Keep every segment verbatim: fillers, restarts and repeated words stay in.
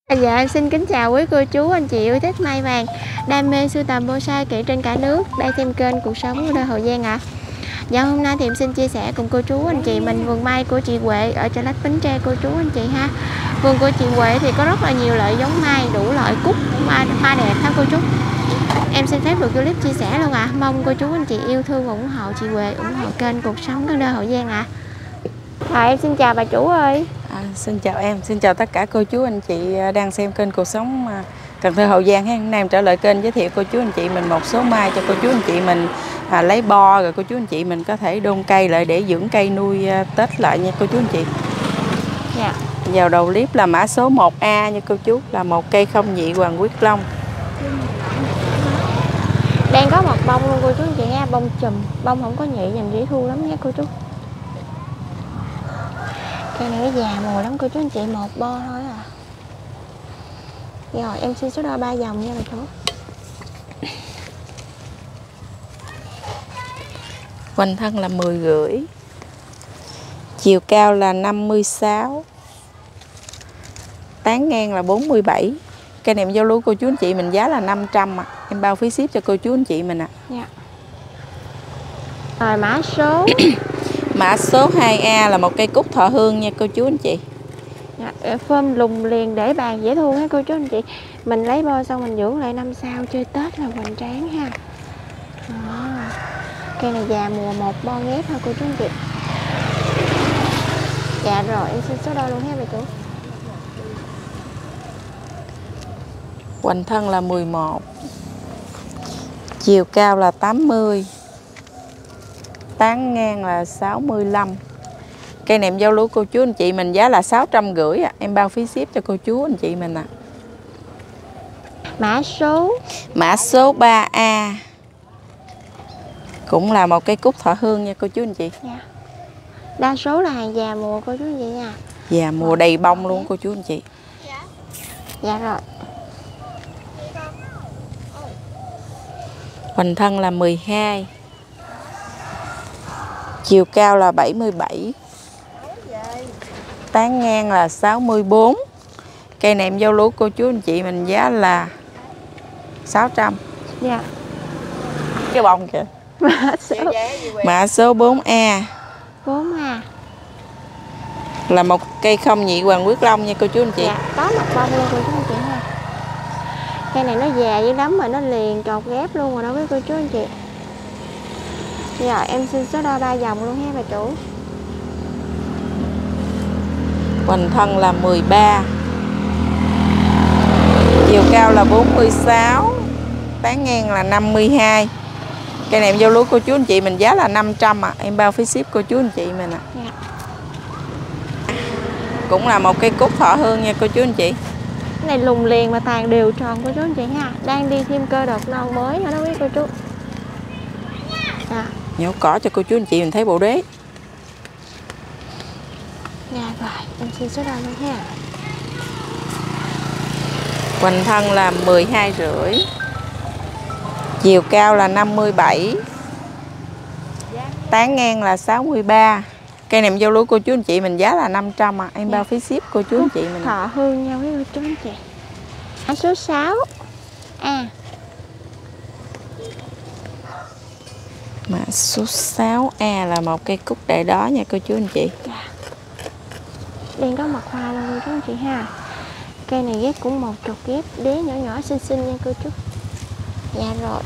Dạ em xin kính chào quý cô chú anh chị yêu thích mai vàng, đam mê sưu tầm bonsai kỹ trên cả nước đang xem kênh Cuộc Sống của Đôi Hậu Giang ạ. À. Dạ hôm nay thì em xin chia sẻ cùng cô chú anh chị mình vườn mai của chị Huệ ở chợ Lách Bến Tre cô chú anh chị ha. Vườn của chị Huệ thì có rất là nhiều loại giống mai, đủ loại cúc, hoa, hoa đẹp ha cô chú. Em xin phép được clip chia sẻ luôn ạ. À. Mong cô chú anh chị yêu thương ủng hộ chị Huệ, ủng hộ kênh Cuộc Sống của Đôi Hậu Giang ạ. À. Rồi em xin chào bà chủ ơi. À, xin chào em, xin chào tất cả cô chú anh chị đang xem kênh Cuộc Sống Cần Thơ Hậu Giang. Hôm nay em trở lại kênh giới thiệu cô chú anh chị mình một số mai cho cô chú anh chị mình à, lấy bo, rồi cô chú anh chị mình có thể đôn cây lại để dưỡng cây nuôi à, Tết lại nha cô chú anh chị. Dạ. Vào đầu clip là mã số một A nha cô chú, là một cây không nhị Hoàng Quyết Long. Đang có một bông luôn cô chú anh chị nha, bông chùm, bông không có nhị, nhìn dễ thương lắm nha cô chú. Cây này nó già mùa lắm cô chú anh chị, một bo thôi à. Rồi em xin số đo ba dòng nha bà chú. Quanh thân là mười rưỡi, chiều cao là năm mươi sáu, tán ngang là bốn mươi bảy. Cây này em giao lưu cô chú anh chị mình giá là năm trăm ạ. À. Em bao phí ship cho cô chú anh chị mình ạ. À. Dạ. Rồi mã số Mã số hai A là một cây cúc thọ hương nha cô chú anh chị. Dạ, phơm lùng liền để bàn dễ thương ha cô chú anh chị. Mình lấy bo xong mình dưỡng lại năm sau chơi Tết là hoành tráng ha. Đó. Cây này già mùa một bo ghép ha cô chú anh chị. Dạ rồi em xin số đo luôn ha bà chủ. Hoành thân là mười một, chiều cao là tám mươi, tán ngang là sáu mươi lăm. Cây này em giao lưu cô chú anh chị mình giá là sáu trăm rưỡi ạ. Em bao phí ship cho cô chú anh chị mình ạ. À. Mã số Mã số ba A cũng là một cây cúc thọ hương nha cô chú anh chị. Dạ. Đa số là hàng già mùa cô chú anh chị nha. Già mùa đầy bông luôn cô chú anh chị. Dạ rồi. Hoành thân là mười hai, chiều cao là bảy mươi bảy, tán ngang là sáu mươi bốn. Cây này em giao lưu cô chú anh chị mình giá là sáu trăm. Dạ. Cái bông kìa. Mã số, Mã số bốn A. bốn A là một cây không nhị Hoàng Quyết Long nha cô chú anh chị. Dạ, có một bông luôn cô chú anh chị ha. Cây này nó già dữ lắm mà nó liền trọt ghép luôn rồi đó với cô chú anh chị. Rồi em xin số đo ba dòng luôn ha bà chủ. Hoành thân là mười ba, chiều cao là bốn mươi sáu, tán ngang là năm mươi hai. Cây này em giao lưu cô chú anh chị mình giá là năm trăm ạ. À. Em bao phí ship cô chú anh chị mình ạ. À. Dạ. Cũng là một cây cúc thọ hương nha cô chú anh chị. Cái này lùng liền mà tàn đều tròn cô chú anh chị ha. Đang đi thêm cơ đợt non mới nữa đó quý cô chú. Dạ. Nhổ cỏ cho cô chú anh chị mình thấy bộ đế. Dạ rồi, em xin số đo luôn ha. Hoành thân là mười hai rưỡi, chiều cao là năm mươi bảy, tán ngang là sáu mươi ba. Cây này em giao lưu cô chú anh chị mình giá là năm trăm ạ. À. Em dạ. bao phí ship cô chú anh chị mình. Thọ hương nhau với cô chú anh chị. Mã số sáu A. Mã số sáu A là một cây cúc đại đó nha cô chú anh chị. Dạ. Đang có mặt hoa luôn cô chú anh chị ha. Cây này ghép cũng một chục ghép đế nhỏ nhỏ xinh xinh nha cô chú. Dạ rồi.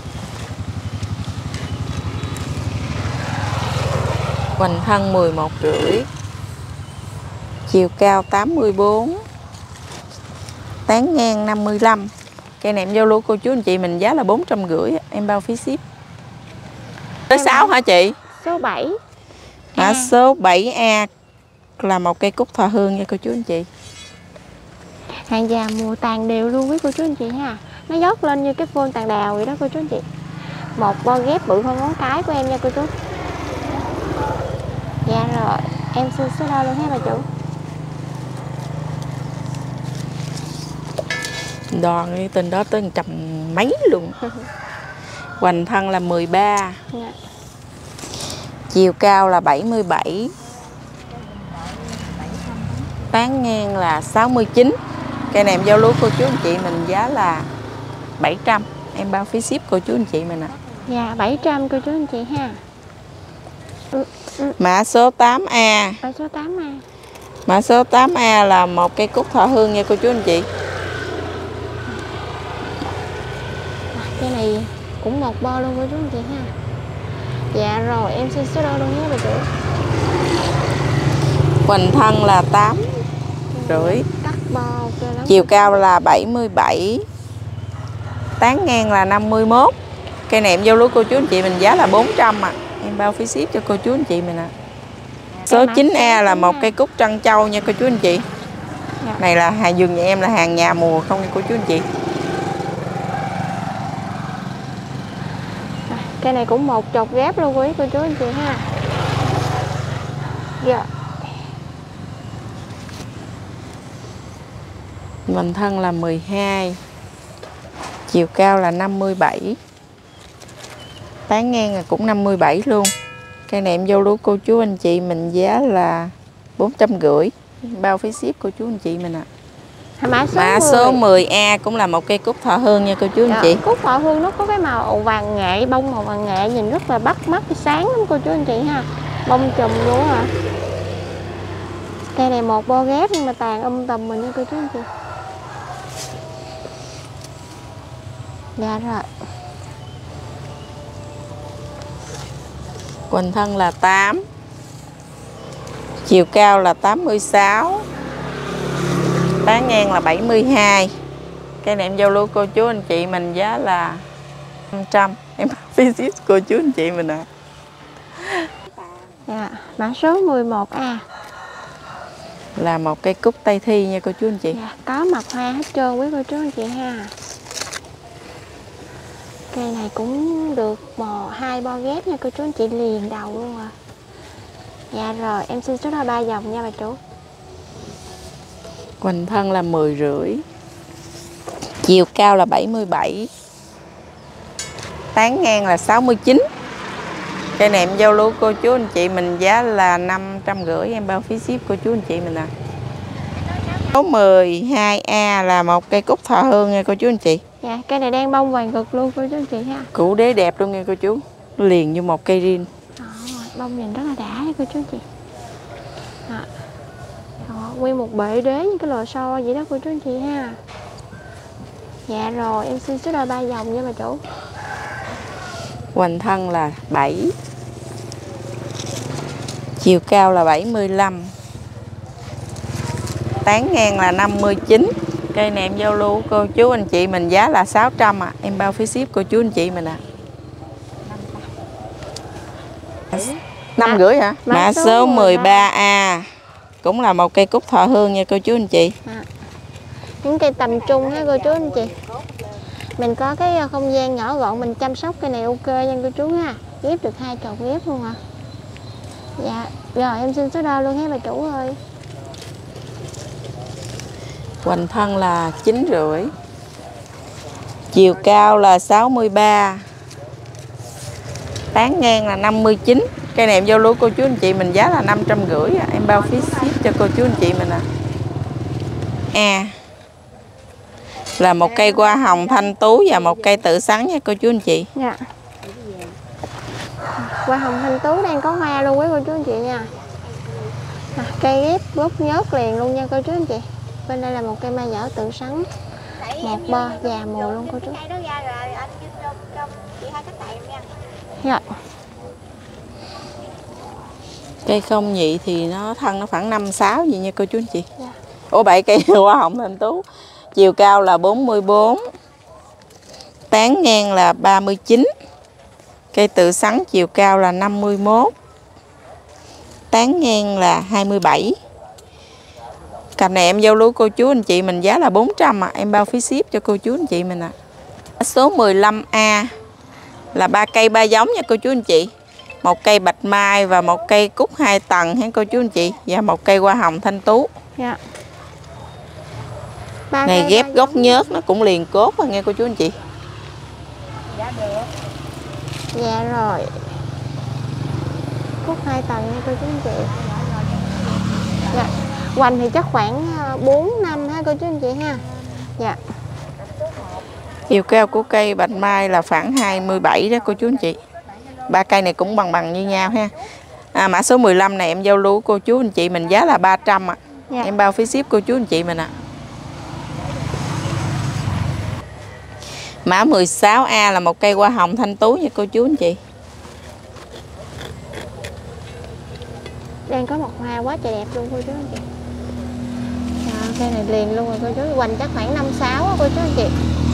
Hoành thân mười một rưỡi, chiều cao tám mươi bốn, tán ngang năm mươi lăm. Cây này em giao lưu cô chú anh chị mình giá là bốn trăm rưỡi. Em bao phí ship. Tới sáu hả chị? Số bảy. Mã số bảy A là một cây cúc thọ hương nha cô chú anh chị. Hàng già mùa tàn đều luôn với cô chú anh chị ha. Nó dốc lên như cái phôn tàn đào vậy đó cô chú anh chị. Một bo ghép bự hơn ngón cái của em nha cô chú. Dạ rồi, em xin số đo luôn ha bà chủ. Đo cái tên đó tới một trăm mấy luôn. Hoành thân là mười ba, dạ. Chiều cao là bảy mươi bảy, tán ngang là sáu mươi chín. Cây này em giao lúa cô chú anh chị mình giá là bảy trăm, em bao phí ship cô chú anh chị mình ạ. À. Dạ bảy trăm cô chú anh chị ha. Ừ, ừ. Mã số tám A. Mã số tám A. Mã số tám A là một cây cúc thọ hương nha cô chú anh chị. Cây này cũng một bo luôn cô chú anh chị ha. Dạ rồi em xin số đo luôn nhé bà chủ. Hoành thân là tám rưỡi. Cắt bo okay lắm. Chiều cao là bảy mươi bảy. Tán ngang là năm mươi mốt. Cây này em giao lúa cô chú anh chị mình giá là bốn trăm ạ. À. Em bao phí ship cho cô chú anh chị mình ạ. À. Số chín A là một cây cúc trân châu nha cô chú anh chị. Dạ. Này là hàng vườn nhà em là hàng nhà mùa không nha cô chú anh chị. Cây này cũng một chột ghép luôn quý cô chú anh chị ha. Dạ. Hoành thân là mười hai. Chiều cao là năm mươi bảy. Tán ngang là cũng năm mươi bảy luôn. Cây này em giao lúa cô chú anh chị mình giá là bốn trăm rưỡi. Bao phí ship cô chú anh chị mình ạ. À. Mã số, Mã số mười A cũng là một cây cúc thọ hương nha cô chú anh dạ, chị. Cúc thọ hương nó có cái màu vàng nghệ, bông màu vàng nghệ nhìn rất là bắt mắt, sáng lắm cô chú anh chị ha. Bông chùm luôn hả? Cây này một bo ghép nhưng mà tàn um tùm mình nha cô chú anh chị. Dạ rồi. Hoành thân là tám. Chiều cao là tám mươi sáu. Tán ngang là bảy mươi hai. Cây này em giao lưu cô chú anh chị mình giá là năm trăm. Em phí ship cô chú anh chị mình ạ. À. Dạ, mã số mười một A. Là một cây cúc Tây Thi nha cô chú anh chị. Dạ, có mập hoa hết trơn quý cô chú anh chị ha. Cây này cũng được bò hai bo ghép nha cô chú anh chị, liền đầu luôn à. Dạ rồi em xin số đo ba dòng nha bà chủ. Hoành thân là mười rưỡi. Chiều cao là bảy mươi bảy. Tán ngang là sáu mươi chín. Cây này em giao lưu cô chú anh chị mình giá là năm trăm rưỡi, em bao phí ship cô chú anh chị mình à. Số mười hai A là một cây cúc thọ hương nha cô chú anh chị. Dạ, cây này đang bông vàng cực luôn cô chú anh chị ha. Củ đế đẹp luôn nha cô chú. Liền như một cây rin. Đó, bông nhìn rất là đã nha cô chú anh chị. Đó. Đó, nguyên một bệ đế như cái lò xo vậy đó cô chú anh chị ha. Dạ rồi em xin số đo ba dòng nha bà chủ. Hoành thân là bảy. Chiều cao là bảy mươi lăm. Tán ngang là năm mươi chín. Cây này em giao lưu cô chú anh chị mình giá là sáu trăm ạ. À. Em bao phí ship cô chú anh chị mình ạ. À. năm rưỡi hả? Mã, Mã số mười ba A. Cũng là một cây cúc thọ hương nha cô chú anh chị. À. Những cây tầm trung ha cô chú anh chị. Mình có cái không gian nhỏ gọn mình chăm sóc cây này ok nha cô chú ha. Ghép được hai chậu ghép luôn hả? Dạ, rồi em xin số đo luôn ha bà chủ ơi. Hoành thân là chín rưỡi. Chiều cao là sáu mươi ba. Tán ngang là năm mươi chín. Cây này em giao lưu cô chú anh chị mình giá là năm trăm rưỡi. Em bao phí ship cho cô chú anh chị mình à. À, là một cây hoa hồng thanh tú và một cây tự sắn nha cô chú anh chị. Dạ. Hoa hồng thanh tú đang có hoa luôn quý cô chú anh chị nha. À, cây ghép gốc nhớt liền luôn nha cô chú anh chị. Bên đây là một cây mai dở tự sắn. Một bo già mùa luôn cô chú. Dạ. Cây không nhị thì nó thân nó khoảng năm sáu gì nha cô chú anh chị. Dạ. Ủa bảy cây hoa hồng thanh tú. Chiều cao là bốn mươi bốn. Tán ngang là ba mươi chín. Cây tự sắn chiều cao là năm mươi mốt. Tán ngang là hai mươi bảy. Cặp này em giao lưu cô chú anh chị mình giá là bốn trăm ạ. À. Em bao phí ship cho cô chú anh chị mình ạ. À. Số mười lăm A là ba cây ba giống nha cô chú anh chị. Một cây bạch mai và một cây cúc hai tầng ha cô chú anh chị. Và một cây hoa hồng thanh tú. Dạ. Này ghép gốc nhớt nó cũng liền cốt nha cô chú anh chị. Dạ được. Dạ rồi. Cúc hai tầng nha cô chú anh chị. Dạ. Hoành thì chắc khoảng bốn năm ha cô chú anh chị ha. Dạ. Chiều cao của cây bạch mai là khoảng hai mươi bảy đó cô chú anh chị. Ba cây này cũng bằng bằng như nhau ha. À, mã số mười lăm này em giao lưu cô chú anh chị mình giá là ba trăm ạ. Dạ. Em bao phí ship cô chú anh chị mình ạ. À. Mã mười sáu A là một cây hoa hồng thanh tú nha cô chú anh chị. Đang có một hoa quá trời đẹp luôn cô chú anh chị. À, cây này liền luôn rồi cô chú. Hoành chắc khoảng năm sáu cô chú anh chị.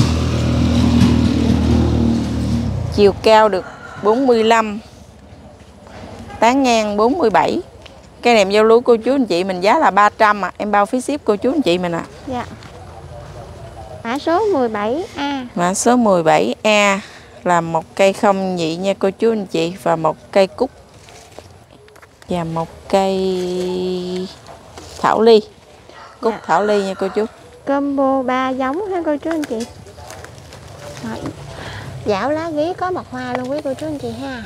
Chiều cao được bốn mươi lăm, tán ngang bốn mươi bảy. Cây này em giao lưu cô chú anh chị mình giá là ba trăm ạ. À. Em bao phí ship cô chú anh chị mình ạ. À. Dạ. Mã số mười bảy A. Mã số mười bảy A là một cây không nhị nha cô chú anh chị. Và một cây cúc. Và một cây thảo ly. Cúc dạ. Thảo ly nha cô chú. Combo ba giống ha cô chú anh chị. Rồi. Dảo lá gí có mật hoa luôn quý cô chú anh chị ha.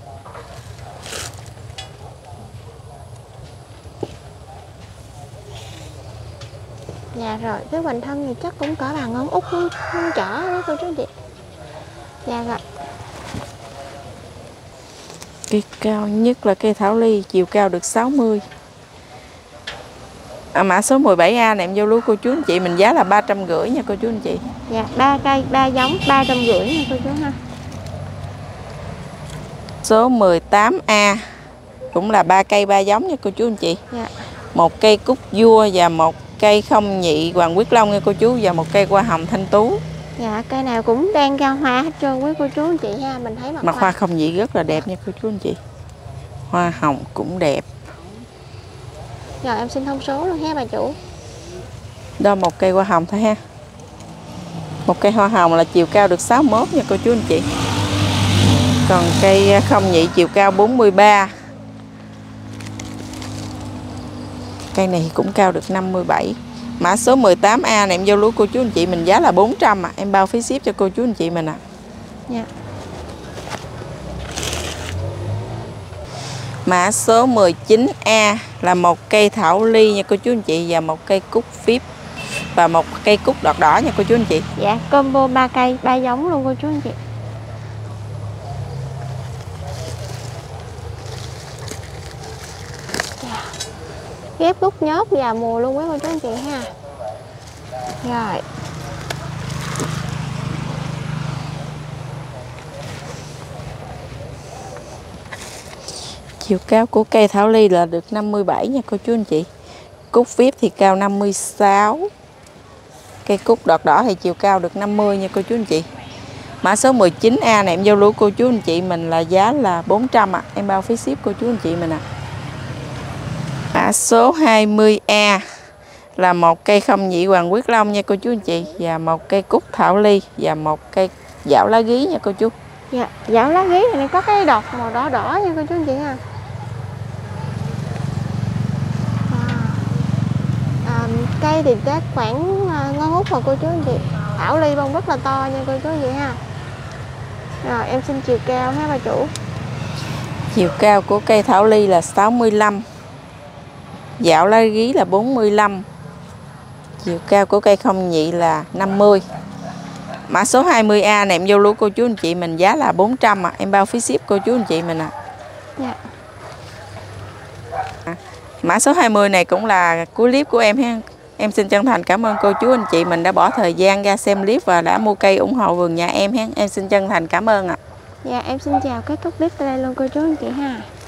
Dạ rồi, cái hoành thân thì chắc cũng cỡ bằng ngón út ngón trỏ quý cô chú anh chị. Dạ rồi. Cây cao nhất là cây thảo ly, chiều cao được sáu mươi. À, mã số mười bảy A này em giao lưu cô chú anh chị mình giá là ba trăm rưỡi nha cô chú anh chị. Dạ, ba cây, ba giống, ba trăm rưỡi nha cô chú ha. Số mười tám A cũng là ba cây ba giống nha cô chú anh chị. Dạ. Một cây cúc vua và một cây không nhị hoàng quyết long nha cô chú, và một cây hoa hồng thanh tú. Dạ, cây nào cũng đang ra hoa hết trơn với cô chú anh chị ha, mình thấy mặt, mặt hoa. hoa không nhị rất là đẹp nha cô chú anh chị. Hoa hồng cũng đẹp. Rồi em xin thông số luôn ha bà chủ. Đó một cây hoa hồng thôi ha. Một cây hoa hồng là chiều cao được sáu mươi mốt nha cô chú anh chị. Còn cây không nhị chiều cao bốn mươi ba. Cây này cũng cao được năm mươi bảy. Mã số mười tám A này em giao lưu cô chú anh chị mình giá là bốn trăm ạ. À. Em bao phí ship cho cô chú anh chị mình ạ. À. Dạ. Mã số mười chín A là một cây thảo ly nha cô chú anh chị, và một cây cúc phíp và một cây cúc đọt đỏ nha cô chú anh chị. Dạ, combo ba cây, ba giống luôn cô chú anh chị. Ghép gút nhớt vào mùa luôn quý cô chú anh chị ha. Rồi. Chiều cao của cây thảo ly là được năm mươi bảy nha cô chú anh chị. Cúc vip thì cao năm mươi sáu. Cây cúc đọt đỏ thì chiều cao được năm mươi nha cô chú anh chị. Mã số mười chín A này em giao lưu cô chú anh chị mình là giá là bốn trăm ạ. À. Em bao phí ship cô chú anh chị mình ạ. À. Mã số hai mươi A là một cây không nhị hoàng quyết long nha cô chú anh chị, và một cây cúc thảo ly và một cây dảo lá gí nha cô chú. Dạ, dảo lá gí này có cái đọt màu đỏ đỏ nha cô chú anh chị ha. À, à, cây thì chắc khoảng ngón út mà cô chú anh chị. Thảo ly bông rất là to nha cô chú anh chị ha. Rồi em xin chiều cao ha bà chủ. Chiều cao của cây thảo ly là sáu mươi lăm. Dạo lá gí là bốn mươi lăm. Chiều cao của cây không nhị là năm mươi. Mã số hai mươi A này em giao lưu cô chú anh chị mình giá là bốn trăm ạ. À. Em bao phí ship cô chú anh chị mình ạ. À. Dạ. À, mã số hai mươi này cũng là cuối clip của em ha. Em xin chân thành cảm ơn cô chú anh chị mình đã bỏ thời gian ra xem clip và đã mua cây ủng hộ vườn nhà em ha. Em xin chân thành cảm ơn ạ. À. Dạ em xin chào kết thúc clip tại đây luôn cô chú anh chị ha.